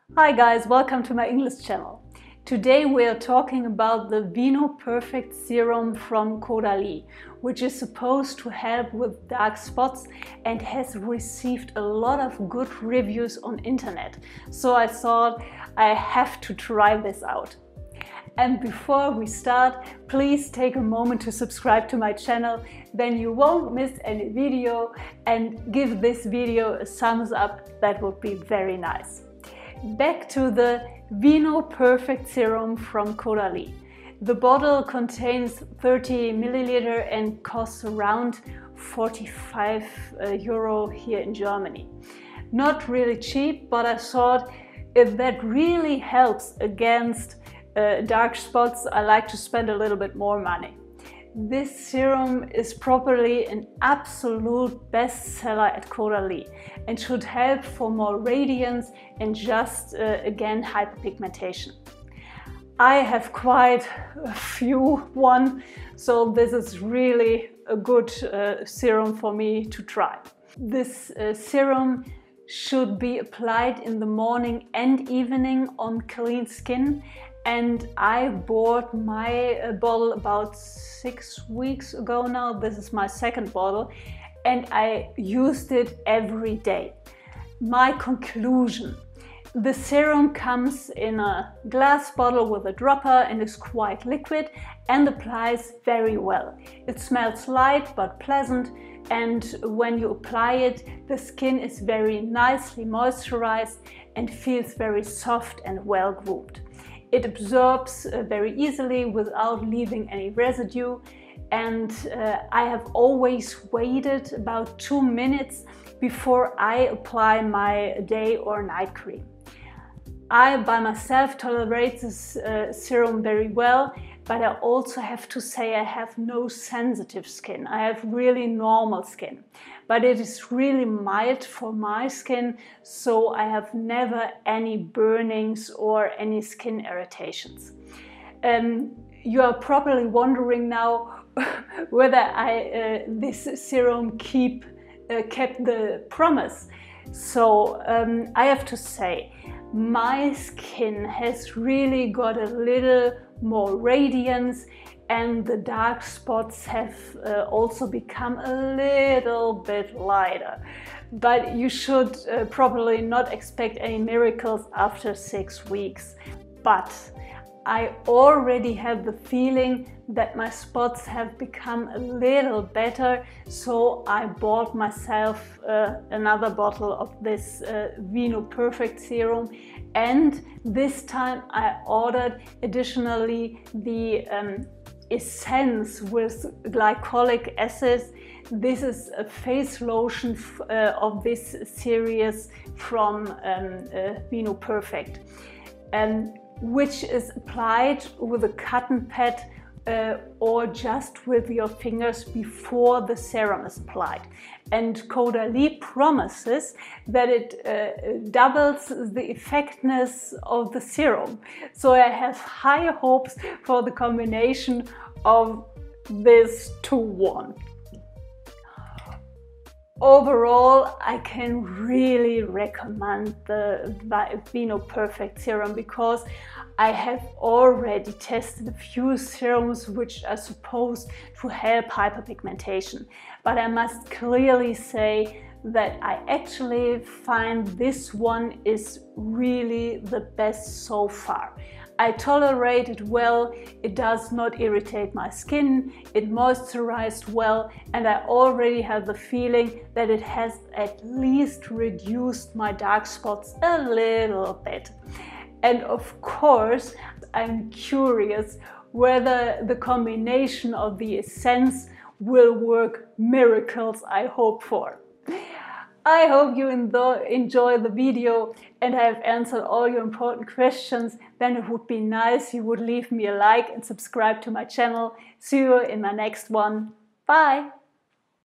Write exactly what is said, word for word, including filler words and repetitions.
Hi guys, welcome to my English channel. Today we are talking about the Vinoperfect serum from Caudalie, which is supposed to help with dark spots and has received a lot of good reviews on internet. So I thought I have to try this out. And before we start, please take a moment to subscribe to my channel, then you won't miss any video, and give this video a thumbs up, that would be very nice. Back to the Vinoperfect serum from Caudalie. The bottle contains thirty milliliters and costs around forty-five euro here in Germany. Not really cheap, but I thought if that really helps against uh, dark spots, I like to spend a little bit more money. This serum is probably an absolute bestseller at Caudalie and should help for more radiance and just uh, again hyperpigmentation. I have quite a few one, so this is really a good uh, serum for me to try. This uh, serum should be applied in the morning and evening on clean skin. And I bought my uh, bottle about six weeks ago now. This is my second bottle and I used it every day. My conclusion: the serum comes in a glass bottle with a dropper and is quite liquid and applies very well. It smells light but pleasant, and when you apply it, the skin is very nicely moisturized and feels very soft and well groomed. It absorbs uh, very easily without leaving any residue, and uh, I have always waited about two minutes before I apply my day or night cream. I by myself tolerate this uh, serum very well, but I also have to say I have no sensitive skin. I have really normal skin, but it is really mild for my skin, so I have never any burnings or any skin irritations. Um, you are probably wondering now whether I, uh, this serum keep, uh, kept the promise. So um, I have to say, my skin has really got a little more radiance, and the dark spots have uh, also become a little bit lighter. But you should uh, probably not expect any miracles after six weeks. But I already have the feeling that my spots have become a little better, so I bought myself uh, another bottle of this uh, Vinoperfect serum, and this time I ordered additionally the um, essence with glycolic acid. This is a face lotion uh, of this series from um, uh, Vinoperfect, um, which is applied with a cotton pad uh, or just with your fingers before the serum is applied. And Caudalie promises that it uh, doubles the effectiveness of the serum. So I have high hopes for the combination of this two one. Overall, I can really recommend the Vinoperfect serum because I have already tested a few serums which are supposed to help hyperpigmentation. But I must clearly say that I actually find this one is really the best so far. I tolerate it well, it does not irritate my skin, it moisturized well, and I already have the feeling that it has at least reduced my dark spots a little bit. And of course, I'm curious whether the combination of the essence will work miracles I hope for. I hope you enjoy the video and I have answered all your important questions. Then it would be nice you would leave me a like and subscribe to my channel. See you in my next one. Bye!